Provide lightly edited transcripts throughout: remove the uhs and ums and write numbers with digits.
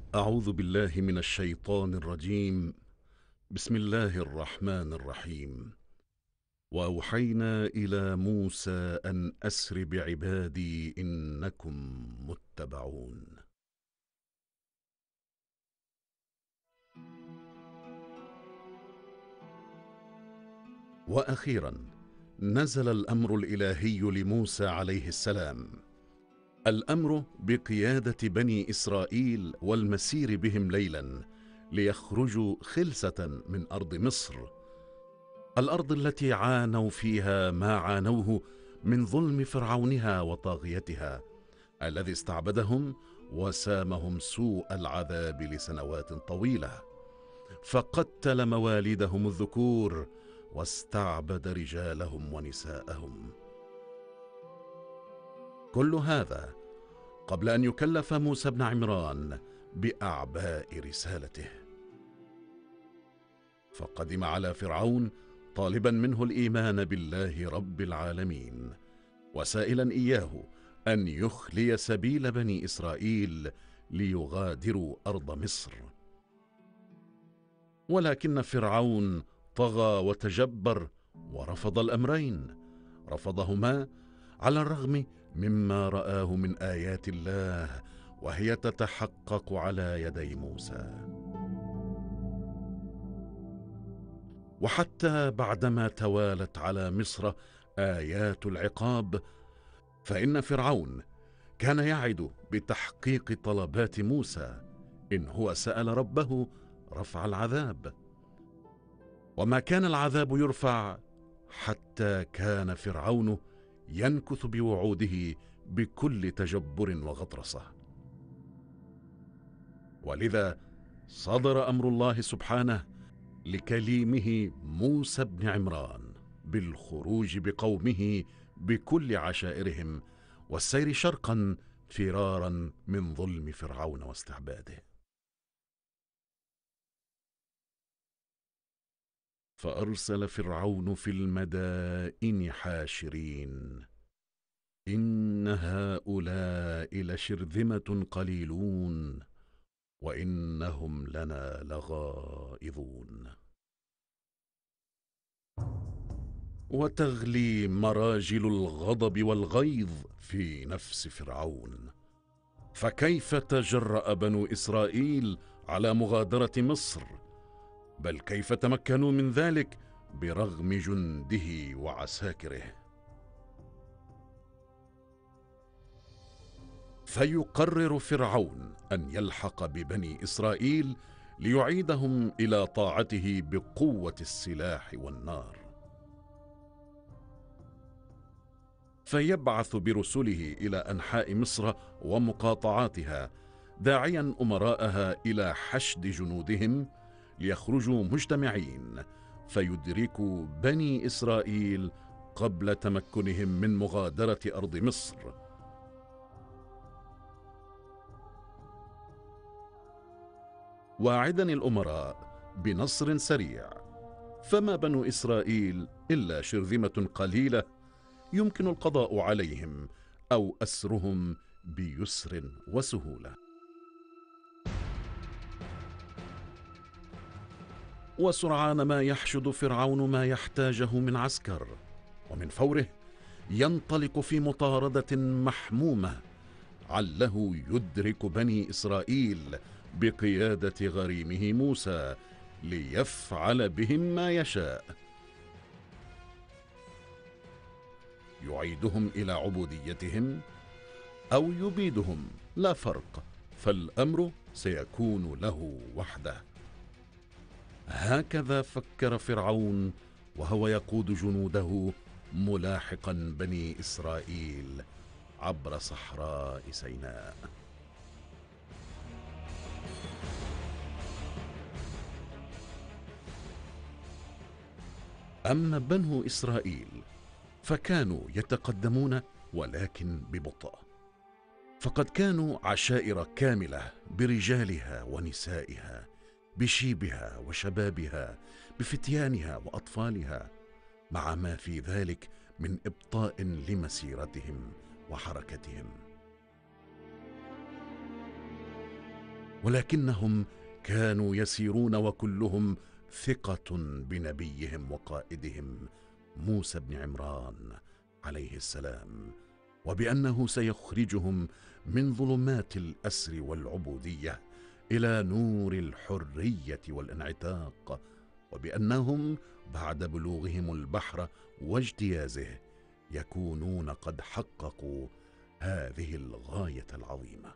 أعوذ بالله من الشيطان الرجيم. بسم الله الرحمن الرحيم. وأوحينا إلى موسى أن أسر بعبادي إنكم متبعون. وأخيرا نزل الأمر الإلهي لموسى عليه السلام، الأمر بقيادة بني إسرائيل والمسير بهم ليلا ليخرجوا خلسة من أرض مصر، الأرض التي عانوا فيها ما عانوه من ظلم فرعونها وطاغيتها الذي استعبدهم وسامهم سوء العذاب لسنوات طويلة، فقتل مواليدهم الذكور واستعبد رجالهم ونساءهم. كل هذا قبل أن يكلف موسى بن عمران بأعباء رسالته، فقدم على فرعون طالبا منه الإيمان بالله رب العالمين، وسائلا إياه أن يخلي سبيل بني إسرائيل ليغادروا أرض مصر. ولكن فرعون طغى وتجبر ورفض الأمرين، رفضهما على الرغم مما رآه من آيات الله وهي تتحقق على يدي موسى. وحتى بعدما توالت على مصر آيات العقاب، فإن فرعون كان يعد بتحقيق طلبات موسى إن هو سأل ربه رفع العذاب، وما كان العذاب يرفع حتى كان فرعون ينكث بوعوده بكل تجبر وغطرسة. ولذا صدر أمر الله سبحانه لكليمه موسى بن عمران بالخروج بقومه بكل عشائرهم والسير شرقا فرارا من ظلم فرعون واستعباده. فأرسل فرعون في المدائن حاشرين إن هؤلاء لشرذمة قليلون وإنهم لنا لغائظون. وتغلي مراجل الغضب والغيظ في نفس فرعون، فكيف تجرأ بنو إسرائيل على مغادرة مصر؟ بل كيف تمكنوا من ذلك برغم جنده وعساكره؟ فيقرر فرعون أن يلحق ببني إسرائيل ليعيدهم إلى طاعته بقوة السلاح والنار، فيبعث برسله إلى أنحاء مصر ومقاطعاتها داعيا أمراءها إلى حشد جنودهم ليخرجوا مجتمعين فيدركوا بني إسرائيل قبل تمكنهم من مغادرة أرض مصر. واعدا الأمراء بنصر سريع، فما بنو إسرائيل إلا شرذمة قليلة يمكن القضاء عليهم أو أسرهم بيسر وسهولة. وسرعان ما يحشد فرعون ما يحتاجه من عسكر، ومن فوره ينطلق في مطاردة محمومة عله يدرك بني إسرائيل بقيادة غريمه موسى ليفعل بهم ما يشاء، يعيدهم إلى عبوديتهم أو يبيدهم، لا فرق، فالأمر سيكون له وحده. هكذا فكر فرعون وهو يقود جنوده ملاحقا بني إسرائيل عبر صحراء سيناء. أما بنو إسرائيل فكانوا يتقدمون ولكن ببطء، فقد كانوا عشائر كاملة برجالها ونسائها، بشيبها وشبابها، بفتيانها وأطفالها، مع ما في ذلك من إبطاء لمسيرتهم وحركتهم. ولكنهم كانوا يسيرون وكلهم ثقة بنبيهم وقائدهم موسى بن عمران عليه السلام، وبأنه سيخرجهم من ظلمات الأسر والعبودية إلى نور الحرية والانعتاق، وبأنهم بعد بلوغهم البحر واجتيازه يكونون قد حققوا هذه الغاية العظيمة.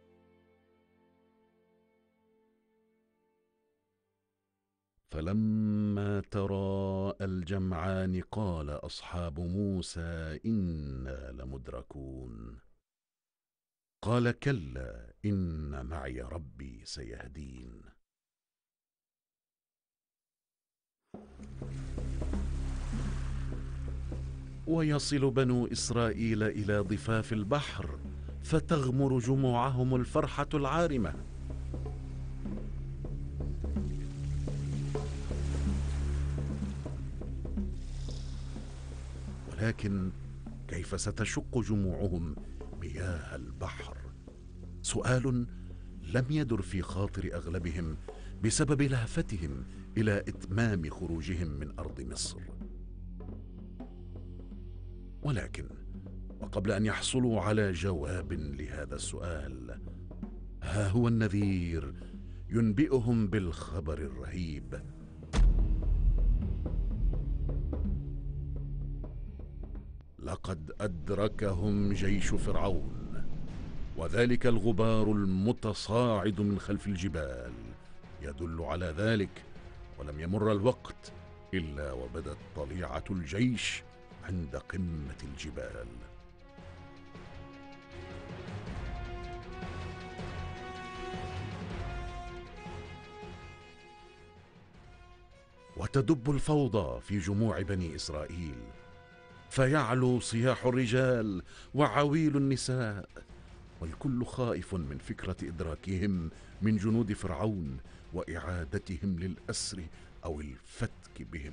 فلما تراءى الجمعان قال أصحاب موسى إنا لمدركون قال كلا إن معي ربي سيهدين. ويصل بنو إسرائيل إلى ضفاف البحر فتغمر جموعهم الفرحة العارمة، ولكن كيف ستشق جموعهم مياه البحر؟ سؤال لم يدر في خاطر أغلبهم بسبب لهفتهم إلى إتمام خروجهم من أرض مصر. ولكن وقبل أن يحصلوا على جواب لهذا السؤال، ها هو النذير ينبئهم بالخبر الرهيب. لقد أدركهم جيش فرعون، وذلك الغبار المتصاعد من خلف الجبال يدل على ذلك. ولم يمر الوقت إلا وبدت طليعة الجيش عند قمة الجبال. وتدب الفوضى في جموع بني إسرائيل، فيعلو صياح الرجال وعويل النساء، والكل خائف من فكرة إدراكهم من جنود فرعون وإعادتهم للأسر أو الفتك بهم.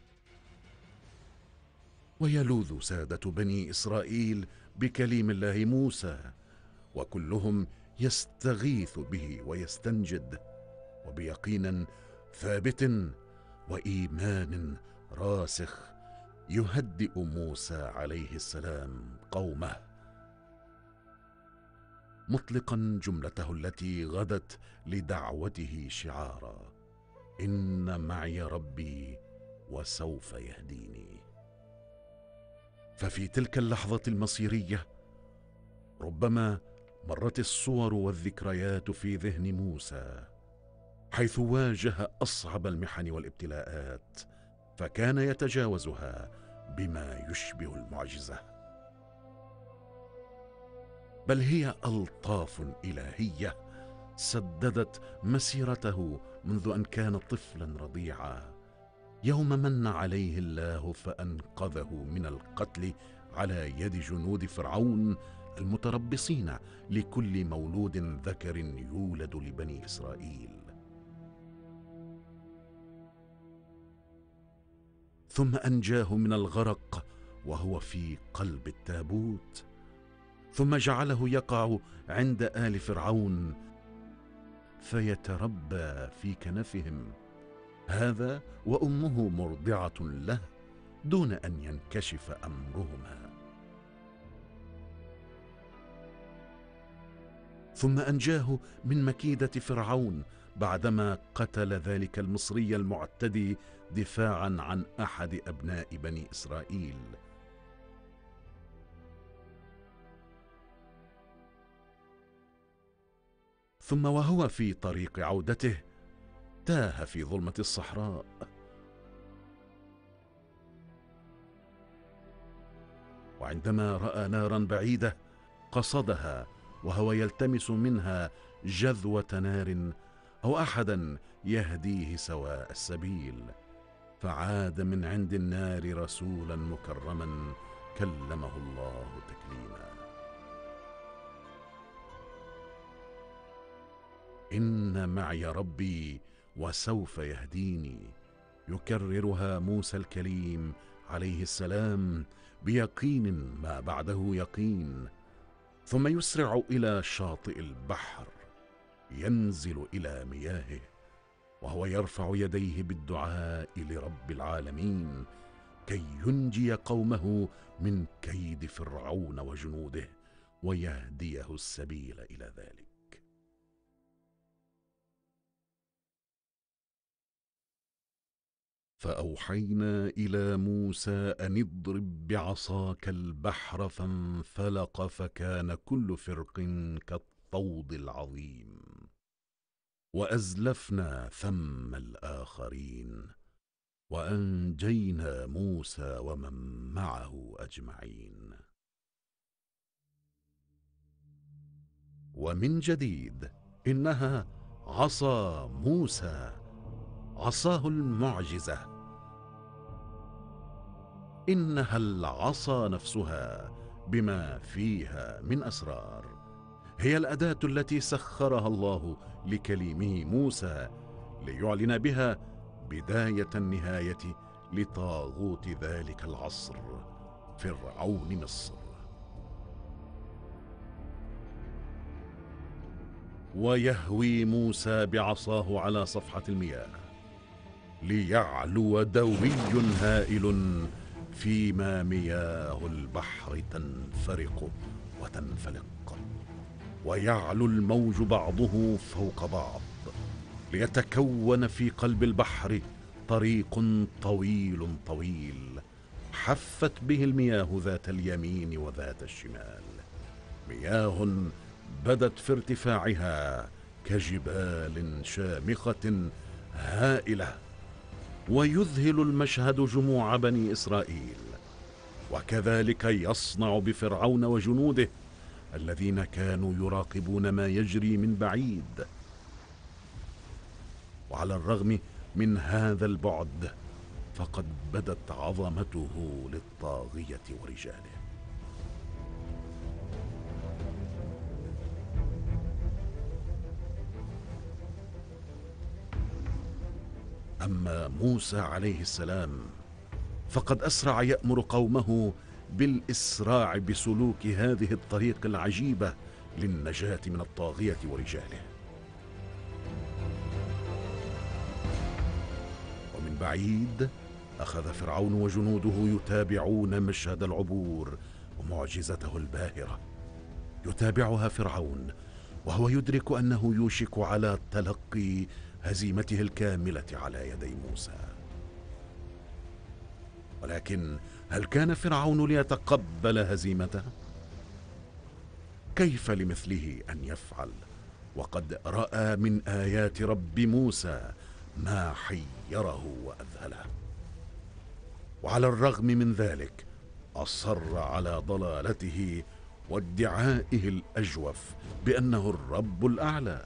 ويلوذ سادة بني إسرائيل بكليم الله موسى، وكلهم يستغيث به ويستنجد، وبيقين ثابت وإيمان راسخ يهدئ موسى عليه السلام قومه، مطلقا جملته التي غدت لدعوته شعارا: إن معي ربي وسوف يهديني. ففي تلك اللحظة المصيرية ربما مرت الصور والذكريات في ذهن موسى، حيث واجه أصعب المحن والابتلاءات، فكان يتجاوزها بما يشبه المعجزة، بل هي ألطاف إلهية سددت مسيرته منذ أن كان طفلا رضيعا، يوم من عليه الله فأنقذه من القتل على يد جنود فرعون المتربصين لكل مولود ذكر يولد لبني إسرائيل. ثم أنجاه من الغرق وهو في قلب التابوت، ثم جعله يقع عند آل فرعون فيتربى في كنفهم، هذا وأمه مرضعة له، دون أن ينكشف أمرهما. ثم أنجاه من مكيدة فرعون بعدما قتل ذلك المصري المعتدي دفاعا عن أحد أبناء بني إسرائيل. ثم وهو في طريق عودته تاه في ظلمة الصحراء، وعندما رأى نارا بعيدة قصدها وهو يلتمس منها جذوة نار أو أحدا يهديه سواء السبيل، فعاد من عند النار رسولا مكرما كلمه الله تكليما. إن معي ربي وسوف يهديني، يكررها موسى الكليم عليه السلام بيقين ما بعده يقين، ثم يسرع إلى شاطئ البحر وينزل إلى مياهه، وهو يرفع يديه بالدعاء لرب العالمين كي ينجي قومه من كيد فرعون وجنوده ويهديه السبيل إلى ذلك. فأوحينا إلى موسى أن اضرب بعصاك البحر فانفلق فكان كل فرق كالطود العظيم، وأزلفنا ثم الآخرين، وأنجينا موسى ومن معه أجمعين. ومن جديد إنها عصا موسى، عصاه المعجزة، إنها العصا نفسها بما فيها من أسرار، هي الأداة التي سخرها الله لكليمه موسى ليعلن بها بداية النهاية لطاغوت ذلك العصر فرعون مصر. ويهوي موسى بعصاه على صفحة المياه ليعلو دوي هائل فيما مياه البحر تنفرق وتنفلق، ويعلو الموج بعضه فوق بعض ليتكون في قلب البحر طريق طويل طويل حفت به المياه ذات اليمين وذات الشمال، مياه بدت في ارتفاعها كجبال شامخة هائلة. ويذهل المشهد جموع بني إسرائيل، وكذلك يصنع بفرعون وجنوده الذين كانوا يراقبون ما يجري من بعيد. وعلى الرغم من هذا البعد فقد بدت عظمته للطاغية ورجاله. أما موسى عليه السلام فقد أسرع يأمر قومه بالإسراع بسلوك هذه الطريق العجيبة للنجاة من الطاغية ورجاله. ومن بعيد أخذ فرعون وجنوده يتابعون مشهد العبور ومعجزته الباهرة. يتابعها فرعون وهو يدرك أنه يوشك على تلقي هزيمته الكاملة على يدي موسى. ولكن هل كان فرعون ليتقبل هزيمته؟ كيف لمثله أن يفعل وقد رأى من آيات رب موسى ما حيره وأذهله؟ وعلى الرغم من ذلك أصر على ضلالته وادعائه الأجوف بأنه الرب الأعلى.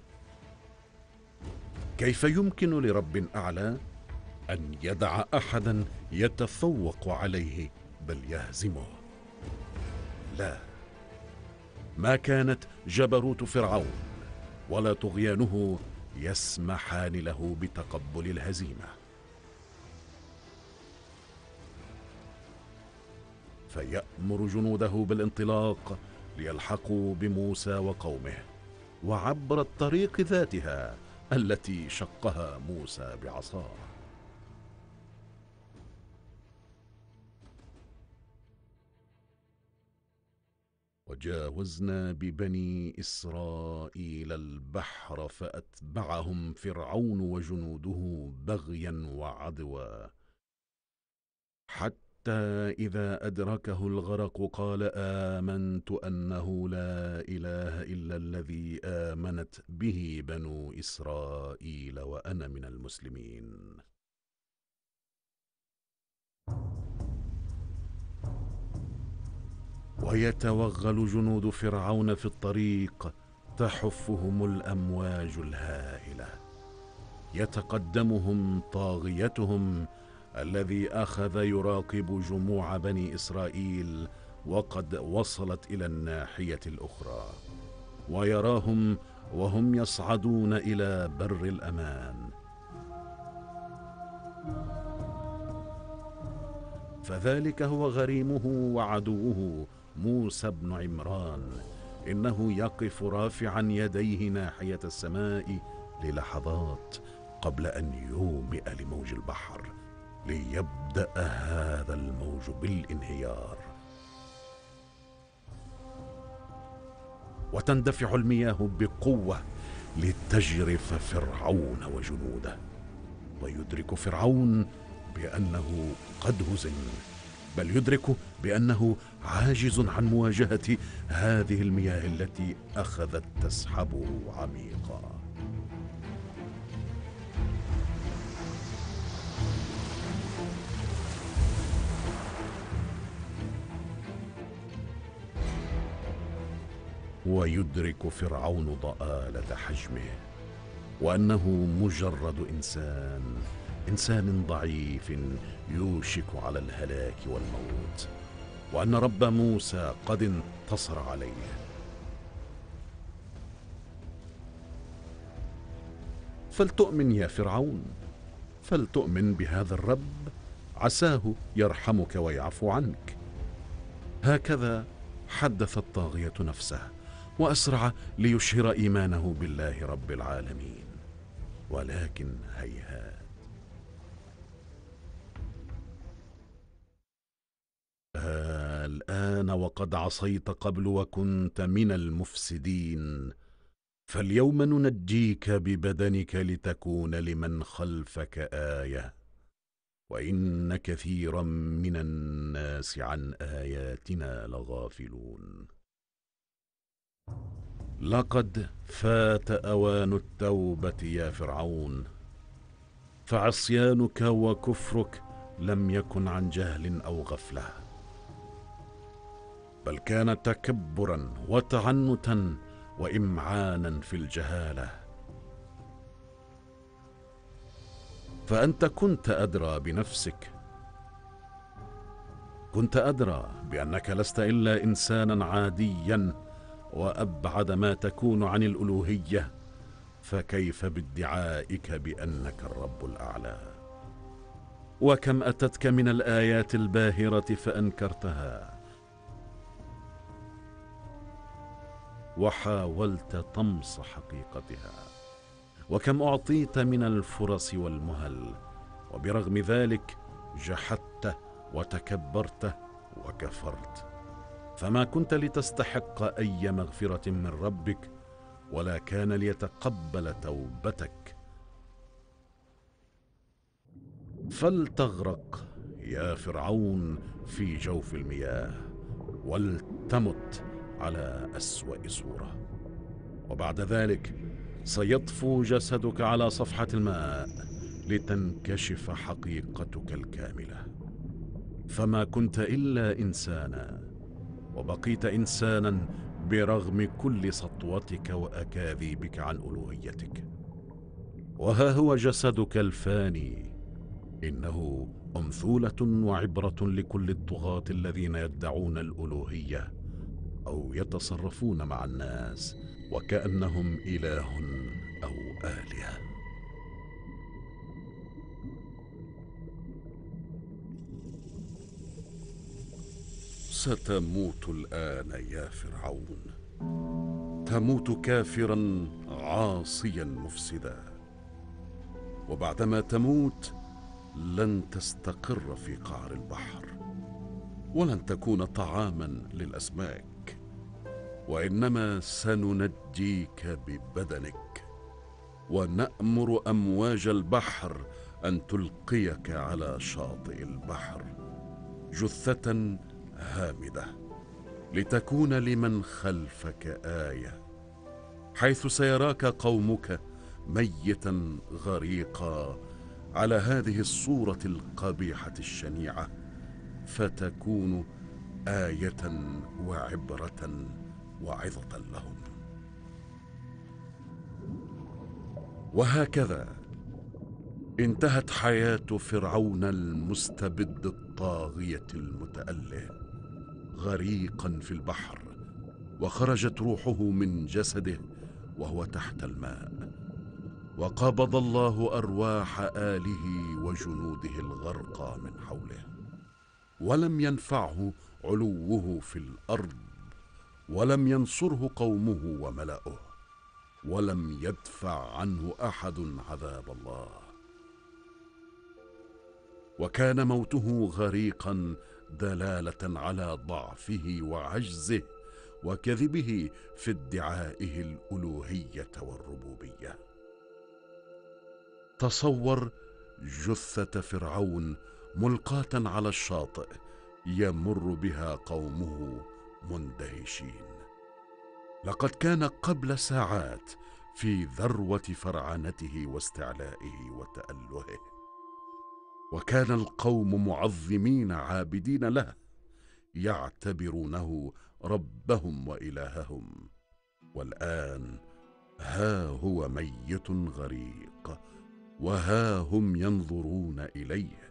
كيف يمكن لرب أعلى أن يدع أحدا يتفوق عليه بل يهزمه؟ لا، ما كانت جبروت فرعون ولا طغيانه يسمحان له بتقبل الهزيمة. فيأمر جنوده بالانطلاق ليلحقوا بموسى وقومه، وعبر الطريق ذاتها التي شقها موسى بعصاه. وجاوزنا ببني إسرائيل البحر فأتبعهم فرعون وجنوده بغيا وعدوا، حتى إذا أدركه الغرق قال آمنت أنه لا إله إلا الذي آمنت به بنو إسرائيل وأنا من المسلمين. ويتوغل جنود فرعون في الطريق تحفهم الأمواج الهائلة، يتقدمهم طاغيتهم الذي أخذ يراقب جموع بني إسرائيل وقد وصلت إلى الناحية الأخرى، ويراهم وهم يصعدون إلى بر الأمان. فذلك هو غريمه وعدوه موسى بن عمران إنه يقف رافعا يديه ناحية السماء للحظات قبل أن يومئ لموج البحر ليبدأ هذا الموج بالانهيار، وتندفع المياه بقوة لتجرف فرعون وجنوده، ويدرك فرعون بأنه قد هزم، بل يدرك بأنه عاجز عن مواجهة هذه المياه التي أخذت تسحبه عميقا. ويدرك فرعون ضآلة حجمه، وأنه مجرد إنسان ضعيف يوشك على الهلاك والموت، وأن رب موسى قد انتصر عليه. فلتؤمن يا فرعون، فلتؤمن بهذا الرب، عساه يرحمك ويعفو عنك. هكذا حدث الطاغية نفسه، وأسرع ليشهر إيمانه بالله رب العالمين، ولكن هيهات. الآن وقد عصيت قبل وكنت من المفسدين، فاليوم ننجيك ببدنك لتكون لمن خلفك آية، وإن كثيرا من الناس عن آياتنا لغافلون. لقد فات أوان التوبة يا فرعون، فعصيانك وكفرك لم يكن عن جهل أو غفلة، بل كان تكبرا وتعنتا وإمعانا في الجهالة. فأنت كنت أدرى بنفسك، كنت أدرى بأنك لست إلا إنسانا عاديا، وأبعد ما تكون عن الألوهية، فكيف بادعائك بأنك الرب الأعلى؟ وكم أتتك من الآيات الباهرة فأنكرتها، وحاولت طمس حقيقتها، وكم أعطيت من الفرص والمهل، وبرغم ذلك جحدت وتكبرت وكفرت، فما كنت لتستحق أي مغفرة من ربك، ولا كان ليتقبل توبتك. فلتغرق يا فرعون في جوف المياه، ولتمت على أسوأ صورة، وبعد ذلك سيطفو جسدك على صفحة الماء لتنكشف حقيقتك الكاملة. فما كنت إلا إنسانا، وبقيت إنسانا برغم كل سطوتك وأكاذيبك عن ألوهيتك. وها هو جسدك الفاني، إنه أمثولة وعبرة لكل الطغاة الذين يدعون الألوهية أو يتصرفون مع الناس وكأنهم إله أو آلهة. ستموت الآن يا فرعون، تموت كافرا عاصيا مفسدا، وبعدما تموت لن تستقر في قعر البحر، ولن تكون طعاما للأسماك، وإنما سننجيك ببدنك، ونأمر أمواج البحر أن تلقيك على شاطئ البحر جثة هامدة، لتكون لمن خلفك آية، حيث سيراك قومك ميتا غريقا على هذه الصورة القبيحة الشنيعة، فتكون آية وعبرة وعظة لهم. وهكذا انتهت حياة فرعون المستبد الطاغية المتأله غريقا في البحر، وخرجت روحه من جسده وهو تحت الماء، وقبض الله أرواح آله وجنوده الغرقى من حوله، ولم ينفعه علوه في الأرض ولم ينصره قومه وملأه، ولم يدفع عنه أحد عذاب الله. وكان موته غريقا دلالة على ضعفه وعجزه وكذبه في ادعائه الألوهية والربوبية. تصور جثة فرعون ملقاة على الشاطئ يمر بها قومه مندهشين. لقد كان قبل ساعات في ذروة فرعنته واستعلائه وتألهه، وكان القوم معظمين عابدين له، يعتبرونه ربهم وإلههم. والآن ها هو ميت غريق، وها هم ينظرون إليه.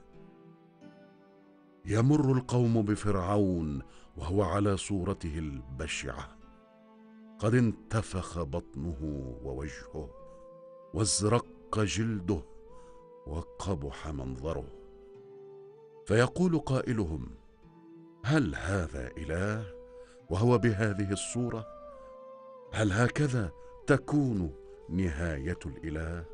يمر القوم بفرعون وهو على صورته البشعة، قد انتفخ بطنه ووجهه، وازرق جلده، وقبح منظره. فيقول قائلهم: هل هذا إله وهو بهذه الصورة؟ هل هكذا تكون نهاية الإله؟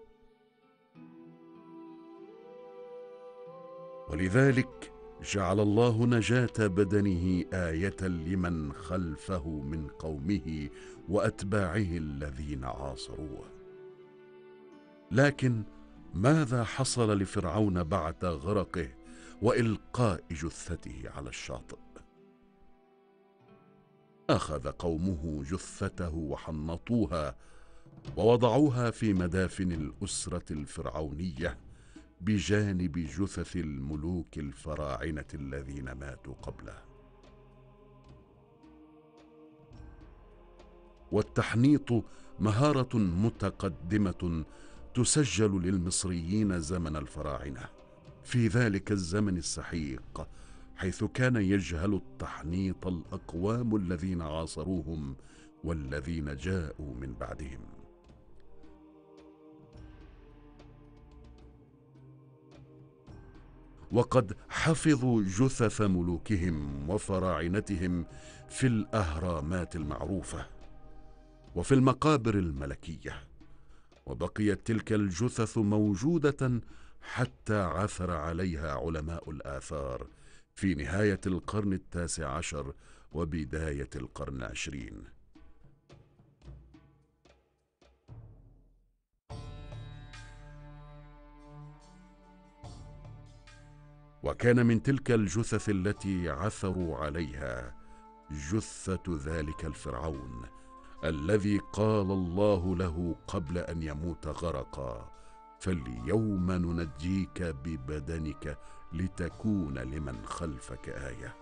ولذلك جعل الله نجاة بدنه آية لمن خلفه من قومه وأتباعه الذين عاصروه. لكن ماذا حصل لفرعون بعد غرقه وإلقاء جثته على الشاطئ؟ أخذ قومه جثته وحنطوها ووضعوها في مدافن الأسرة الفرعونية بجانب جثث الملوك الفراعنة الذين ماتوا قبله. والتحنيط مهارة متقدمة تسجل للمصريين زمن الفراعنة، في ذلك الزمن السحيق، حيث كان يجهل التحنيط الأقوام الذين عاصروهم والذين جاءوا من بعدهم. وقد حفظوا جثث ملوكهم وفراعنتهم في الأهرامات المعروفة وفي المقابر الملكية، وبقيت تلك الجثث موجودة حتى عثر عليها علماء الآثار في نهاية القرن 19 وبداية القرن 20. وكان من تلك الجثث التي عثروا عليها جثة ذلك الفرعون الذي قال الله له قبل أن يموت غرقا: فاليوم ننجيك ببدنك لتكون لمن خلفك آية.